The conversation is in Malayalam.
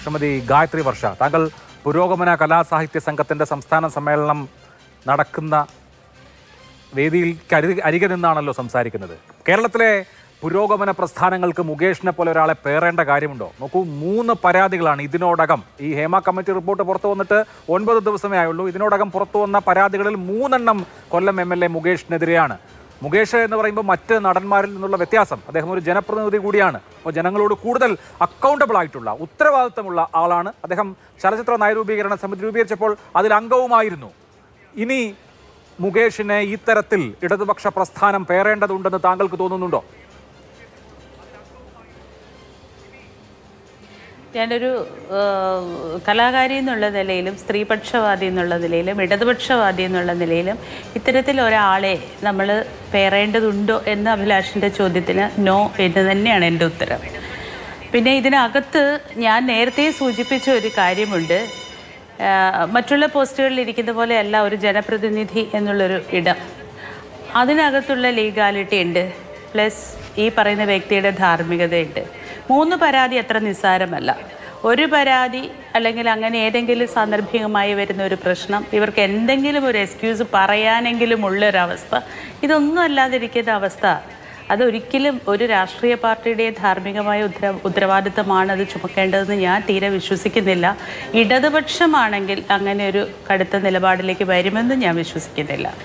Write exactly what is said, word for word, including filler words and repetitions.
ശ്രീമതി ഗായത്രി വർഷ. താങ്കൾ പുരോഗമന കലാസാഹിത്യ സംഘത്തിന്റെ സംസ്ഥാന സമ്മേളനം നടക്കുന്ന വേദിയിൽ അരികെ നിന്നാണല്ലോ സംസാരിക്കുന്നത്. കേരളത്തിലെ പുരോഗമന പ്രസ്ഥാനങ്ങൾക്ക് മുകേഷിനെ പോലെ ഒരാളെ പേറേണ്ട കാര്യമുണ്ടോ? നോക്കൂ, മൂന്ന് പരാതികളാണ് ഇതിനോടകം. ഈ ഹേമ കമ്മിറ്റി റിപ്പോർട്ട് പുറത്തു വന്നിട്ട് ഒൻപത് ദിവസമേ ആയുള്ളൂ. ഇതിനോടകം പുറത്തു വന്ന പരാതികളിൽ മൂന്നെണ്ണം കൊല്ലം എം എൽ എ മുകേഷിനെതിരെയാണ്. മുകേഷ് എന്ന് പറയുമ്പോൾ മറ്റ് നടന്മാരിൽ നിന്നുള്ള വ്യത്യാസം, അദ്ദേഹം ഒരു ജനപ്രതിനിധി കൂടിയാണ്. അപ്പോൾ ജനങ്ങളോട് കൂടുതൽ അക്കൗണ്ടബിൾ ആയിട്ടുള്ള ഉത്തരവാദിത്തമുള്ള ആളാണ് അദ്ദേഹം. ചലച്ചിത്ര നയരൂപീകരണ സമിതി രൂപീകരിച്ചപ്പോൾ അതിൽ അംഗവുമായിരുന്നു. ഇനി മുകേഷിനെ ഇത്തരത്തിൽ ഇടതുപക്ഷ പ്രസ്ഥാനം പേറേണ്ടതുണ്ടെന്ന് താങ്കൾക്ക് തോന്നുന്നുണ്ടോ? ഞാനൊരു കലാകാരി എന്നുള്ള നിലയിലും സ്ത്രീപക്ഷവാദി എന്നുള്ള നിലയിലും ഇടതുപക്ഷവാദി എന്നുള്ള നിലയിലും ഇത്തരത്തിൽ ഒരാളെ നമ്മൾ പേറേണ്ടതുണ്ടോ എന്ന അഭിലാഷിൻ്റെ ചോദ്യത്തിന് നോ എന്ന് തന്നെയാണ് എൻ്റെ ഉത്തരം. പിന്നെ ഇതിനകത്ത് ഞാൻ നേരത്തെ സൂചിപ്പിച്ച ഒരു കാര്യമുണ്ട്. മറ്റുള്ള പോസ്റ്റുകളിൽ ഇരിക്കുന്ന പോലെയല്ല ഒരു ജനപ്രതിനിധി എന്നുള്ളൊരു ഇടം. അതിനകത്തുള്ള ലീഗാലിറ്റി ഉണ്ട്, പ്ലസ് ഈ പറയുന്ന വ്യക്തിയുടെ ധാർമ്മികതയുണ്ട്. മൂന്ന് പരാതി അത്ര നിസ്സാരമല്ല. ഒരു പരാതി അല്ലെങ്കിൽ അങ്ങനെ ഏതെങ്കിലും സാന്ദർഭികമായി വരുന്ന ഒരു പ്രശ്നം, ഇവർക്ക് എന്തെങ്കിലും ഒരു എക്സ്ക്യൂസ് പറയാനെങ്കിലും ഉള്ളൊരവസ്ഥ, ഇതൊന്നും അല്ലാതിരിക്കുന്ന അവസ്ഥ, അതൊരിക്കലും ഒരു രാഷ്ട്രീയ പാർട്ടിയുടെ ധാർമ്മികമായ ഉത്തര ഉത്തരവാദിത്തമാണ് അത് ചുമക്കേണ്ടതെന്ന് ഞാൻ തീരെ വിശ്വസിക്കുന്നില്ല. ഇടതുപക്ഷമാണെങ്കിൽ അങ്ങനെ ഒരു കടുത്ത നിലപാടിലേക്ക് വരുമെന്ന് ഞാൻ വിശ്വസിക്കുന്നില്ല.